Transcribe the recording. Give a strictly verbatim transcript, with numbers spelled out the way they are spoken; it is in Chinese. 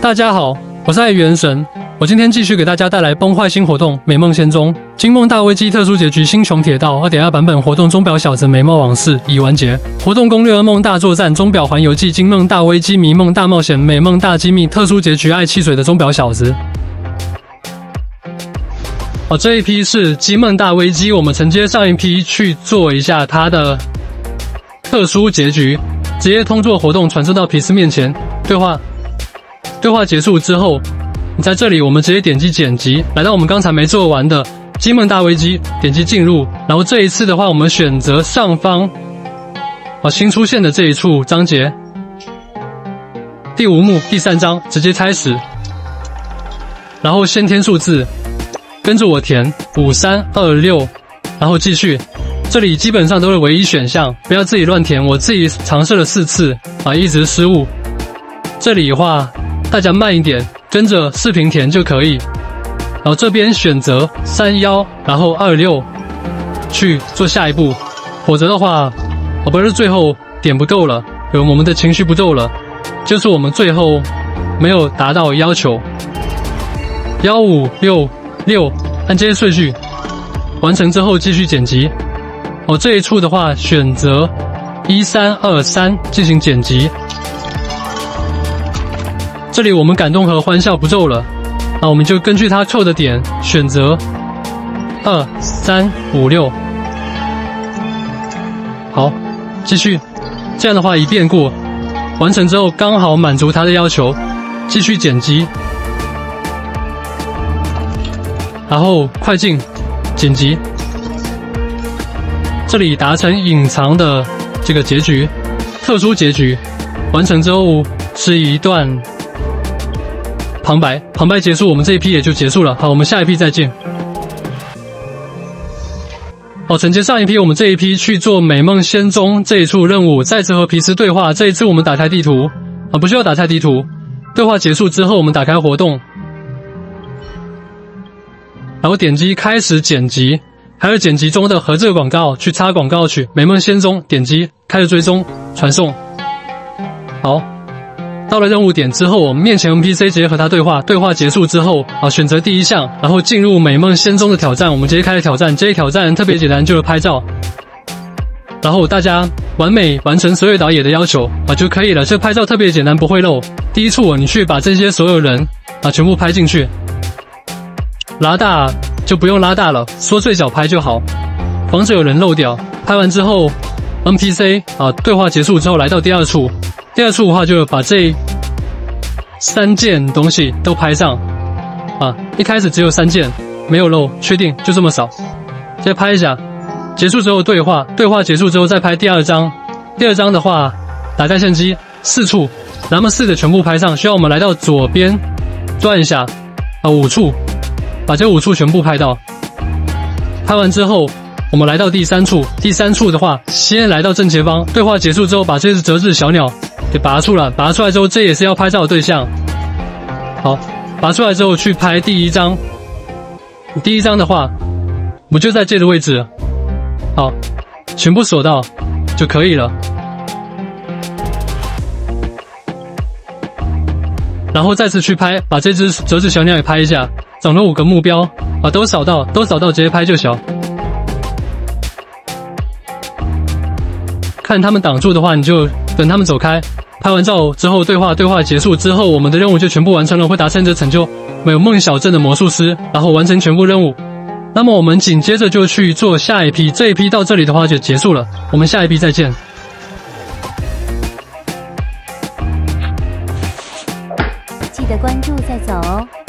大家好，我是爱元神，我今天继续给大家带来崩坏新活动《美梦仙踪》惊梦大危机特殊结局星穹铁道 二点二 版本活动钟表小子美梦往事已完结。活动攻略：噩梦大作战、钟表环游记、惊梦大危机、迷梦大冒险、美梦大机密、特殊结局爱汽水的钟表小子。哦，这一批是惊梦大危机，我们承接上一批去做一下它的特殊结局，直接通过活动传送到皮斯面前对话。对话结束之后，你在这里我们直接点击剪辑，来到我们刚才没做完的惊梦大危机，点击进入。然后这一次的话，我们选择上方啊新出现的这一处章节，第五幕第三章，直接开始。然后先填数字，跟着我填五三二六，然后继续。这里基本上都是唯一选项，不要自己乱填。我自己尝试了四次啊，一直失误。这里的话，大家慢一点，跟着视频填就可以。然后这边选择三一，然后二六去做下一步，否则的话，我不是最后点不够了，我们的情绪不够了，就是我们最后没有达到要求。一五六六，按这些顺序完成之后继续剪辑。哦，这一处的话选择一三二三进行剪辑。这里我们感动和欢笑不够了，那我们就根据它扣的点选择二三五六。好，继续。这样的话一遍过，完成之后刚好满足它的要求，继续剪辑，然后快进剪辑。这里达成隐藏的这个结局，特殊结局，完成之后是一段旁白，旁白结束，我们这一批也就结束了。好，我们下一批再见。好，承接上一批，我们这一批去做美梦仙踪这一处任务，再次和皮斯对话。这一次我们打开地图，啊，不需要打开地图。对话结束之后，我们打开活动，然后点击开始剪辑。还有剪辑中的和这个广告去插广告去，美梦仙踪点击开始追踪传送。好，到了任务点之后，我们面前 N P C 直接和他对话，对话结束之后啊，选择第一项，然后进入美梦仙踪的挑战，我们直接开始挑战。这一挑战特别简单，就是拍照，然后大家完美完成所有导演的要求啊就可以了。这拍照特别简单，不会漏。第一处你去把这些所有人啊全部拍进去，拉大就不用拉大了，缩最小拍就好，防止有人漏掉。拍完之后 N P C 啊对话结束之后，来到第二处，第二处的话就把这三件东西都拍上啊，一开始只有三件，没有漏，确定就这么少，再拍一下。结束之后对话，对话结束之后再拍第二张，第二张的话打开相机四处，咱们四个全部拍上，需要我们来到左边转一下啊五处。把这五处全部拍到，拍完之后，我们来到第三处。第三处的话，先来到正前方。对话结束之后，把这只折纸小鸟给拔出来。拔出来之后，这也是要拍照的对象。好，拔出来之后去拍第一张。第一张的话，我们就在这个位置。好，全部锁到就可以了。然后再次去拍，把这只折纸小鸟也拍一下。总共五个目标啊，都扫到，都扫到，直接拍就行。看他们挡住的话，你就等他们走开。拍完照之后，对话对话结束之后，我们的任务就全部完成了，会达成这成就美梦小镇的魔术师，然后完成全部任务。那么我们紧接着就去做下一批，这一批到这里的话就结束了，我们下一批再见。 记得关注再走哦。